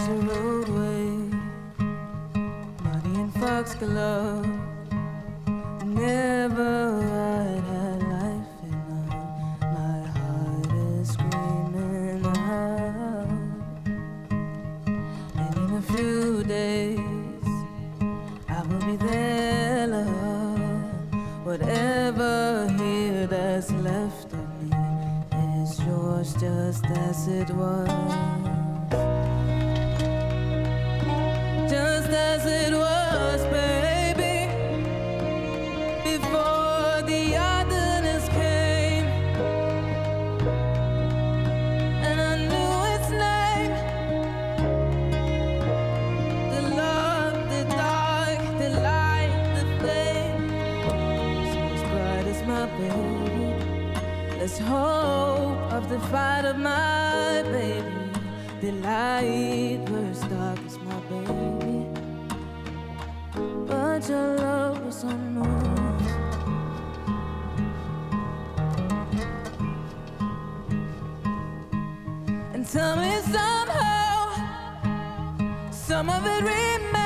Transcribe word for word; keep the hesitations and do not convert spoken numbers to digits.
a roadway, muddy and foxglove. Never I'd had life enough. My heart is screaming out. And in a few days I will be there, love. Whatever here that's left of me is yours just as it was. Just as it was, baby, before the otherness came. And I knew its name. The love, the dark, the light, the flame. So as bright as my baby, let's hope of the fight of my baby. The light was dark as my baby, but your love was unmoved. And tell me somehow, some of it remains.